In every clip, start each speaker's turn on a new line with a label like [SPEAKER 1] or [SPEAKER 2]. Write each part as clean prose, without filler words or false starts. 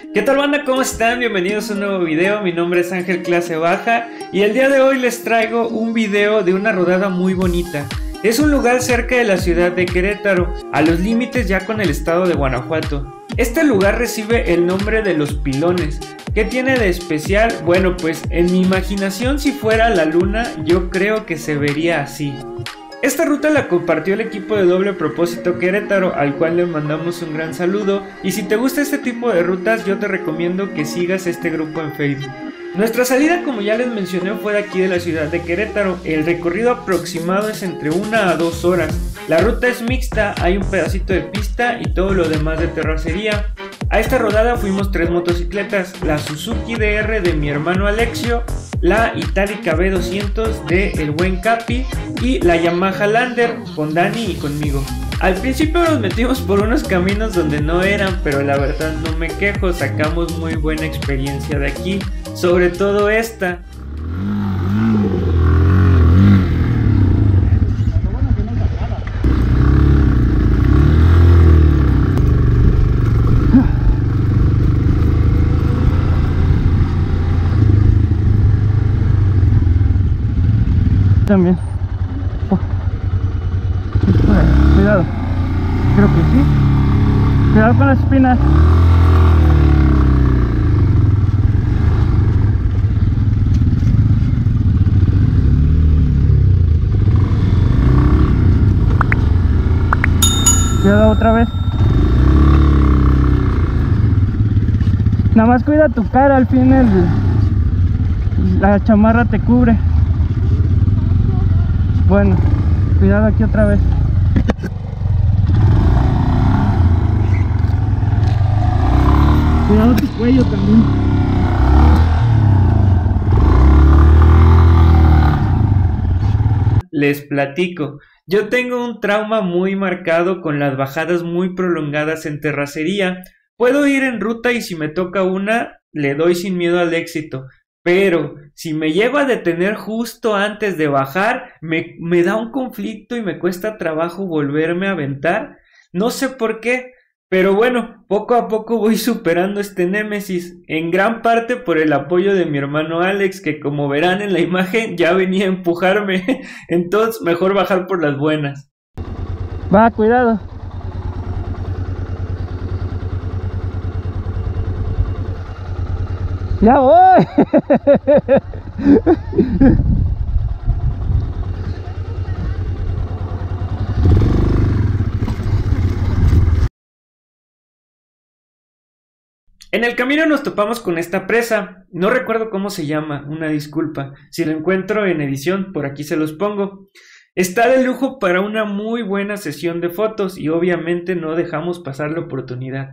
[SPEAKER 1] ¿Qué tal, banda? ¿Cómo están? Bienvenidos a un nuevo video. Mi nombre es Ángel Clase Baja y el día de hoy les traigo un video de una rodada muy bonita. Es un lugar cerca de la ciudad de Querétaro, a los límites ya con el estado de Guanajuato. Este lugar recibe el nombre de Los Pilones. ¿Qué tiene de especial? Bueno, pues en mi imaginación, si fuera la luna, yo creo que se vería así. Esta ruta la compartió el equipo de Doble Propósito Querétaro, al cual le mandamos un gran saludo, y si te gusta este tipo de rutas yo te recomiendo que sigas este grupo en Facebook. Nuestra salida, como ya les mencioné, fue de aquí de la ciudad de Querétaro. El recorrido aproximado es entre 1 a 2 horas. La ruta es mixta, hay un pedacito de pista y todo lo demás de terracería. A esta rodada fuimos 3 motocicletas, la Suzuki DR de mi hermano Alexio, la Itálica B200 de el buen Capi y la Yamaha Lander con Dani y conmigo. Al principio nos metimos por unos caminos donde no eran, pero la verdad no me quejo, sacamos muy buena experiencia de aquí, sobre todo esta.
[SPEAKER 2] También. Oh. Cuidado. Creo que sí. Cuidado con las espinas. Cuidado otra vez. Nada más cuida tu cara, al fin la chamarra te cubre. Bueno, cuidado aquí otra vez. Cuidado tu cuello también.
[SPEAKER 1] Les platico, yo tengo un trauma muy marcado con las bajadas muy prolongadas en terracería. Puedo ir en ruta y si me toca una, le doy sin miedo al éxito. Pero si me llego a detener justo antes de bajar, me da un conflicto y me cuesta trabajo volverme a aventar. No sé por qué, pero bueno, poco a poco voy superando este némesis, en gran parte por el apoyo de mi hermano Alex, que como verán en la imagen ya venía a empujarme. Entonces mejor bajar por las buenas.
[SPEAKER 2] Va, cuidado. ¡Ya voy!
[SPEAKER 1] En el camino nos topamos con esta presa, no recuerdo cómo se llama, una disculpa, si lo encuentro en edición por aquí se los pongo. Está de lujo para una muy buena sesión de fotos y obviamente no dejamos pasar la oportunidad.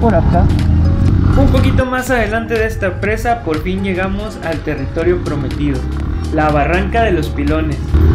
[SPEAKER 2] por acá.
[SPEAKER 1] Un poquito más adelante de esta presa por fin llegamos al territorio prometido, la Barranca de los Pilones.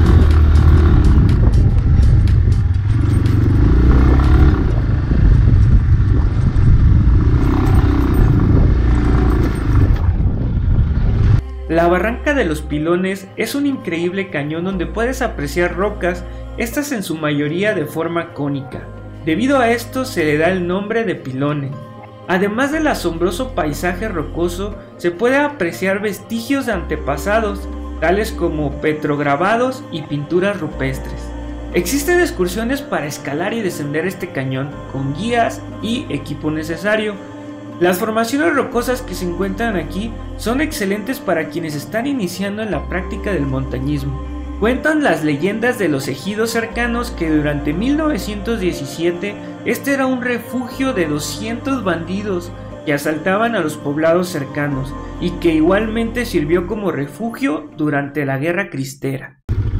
[SPEAKER 1] La Barranca de los Pilones es un increíble cañón donde puedes apreciar rocas, estas en su mayoría de forma cónica. Debido a esto se le da el nombre de pilones. Además del asombroso paisaje rocoso, se puede apreciar vestigios de antepasados, tales como petrograbados y pinturas rupestres. Existen excursiones para escalar y descender este cañón con guías y equipo necesario. Las formaciones rocosas que se encuentran aquí son excelentes para quienes están iniciando en la práctica del montañismo. Cuentan las leyendas de los ejidos cercanos que durante 1917 este era un refugio de 200 bandidos que asaltaban a los poblados cercanos y que igualmente sirvió como refugio durante la Guerra Cristera.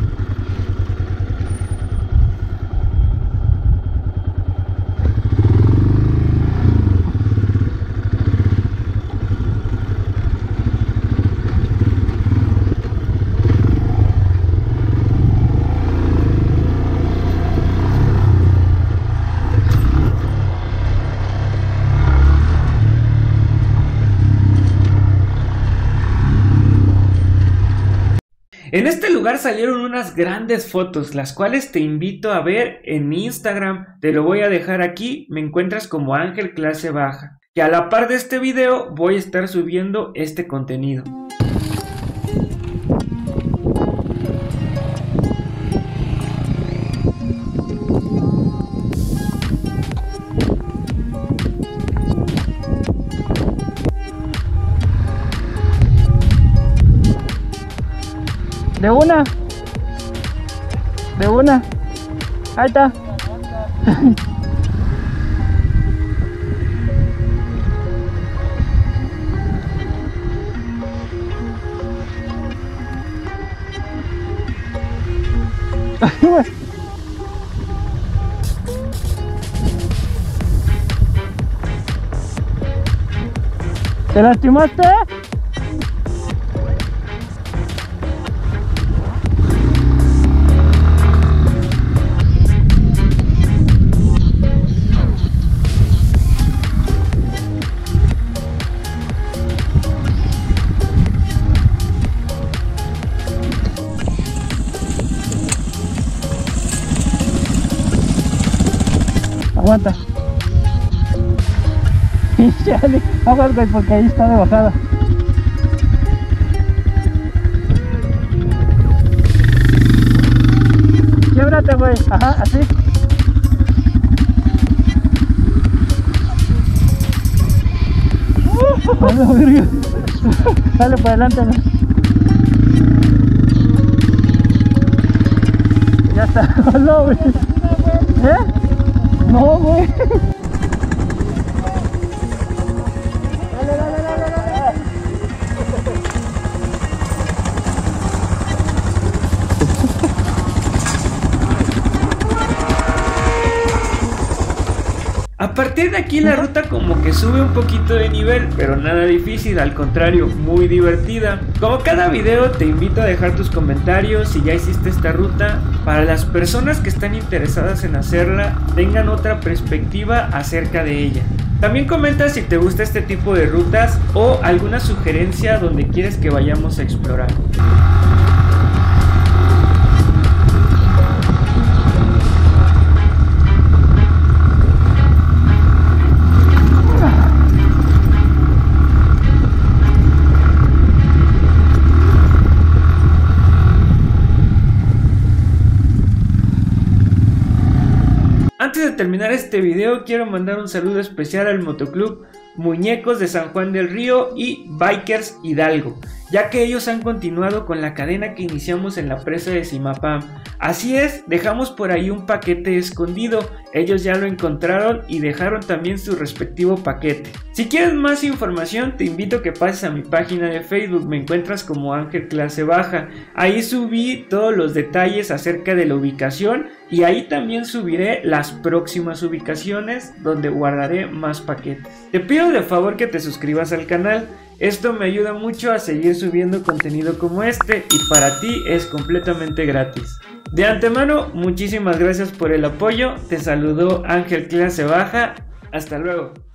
[SPEAKER 1] En este lugar salieron unas grandes fotos, las cuales te invito a ver en mi Instagram, te lo voy a dejar aquí, me encuentras como Ángel Clase Baja, que a la par de este video voy a estar subiendo este contenido.
[SPEAKER 2] De una. Ahí está. ¿Te lastimaste? Aguanta. Chale, aguas, güey, porque ahí está de bajada. Quiebrate, güey. Ajá, así. Dale para adelante, güey. Ya está. No, güey. ¿Eh? No, güey.
[SPEAKER 1] A partir de aquí la ruta como que sube un poquito de nivel, pero nada difícil, al contrario, muy divertida. Como cada video te invito a dejar tus comentarios si ya hiciste esta ruta, para las personas que están interesadas en hacerla tengan otra perspectiva acerca de ella. También comenta si te gusta este tipo de rutas o alguna sugerencia donde quieres que vayamos a explorar. Antes de terminar este video quiero mandar un saludo especial al motoclub Muñecos de San Juan del Río y Bikers Hidalgo, ya que ellos han continuado con la cadena que iniciamos en la presa de Zimapán. Así es, dejamos por ahí un paquete escondido, ellos ya lo encontraron y dejaron también su respectivo paquete. Si quieres más información te invito a que pases a mi página de Facebook, me encuentras como Ángel Clase Baja, ahí subí todos los detalles acerca de la ubicación y ahí también subiré las próximas ubicaciones donde guardaré más paquetes. Te pido de favor que te suscribas al canal, esto me ayuda mucho a seguir subiendo contenido como este y para ti es completamente gratis. De antemano, muchísimas gracias por el apoyo, te saludó Ángel Clase Baja, hasta luego.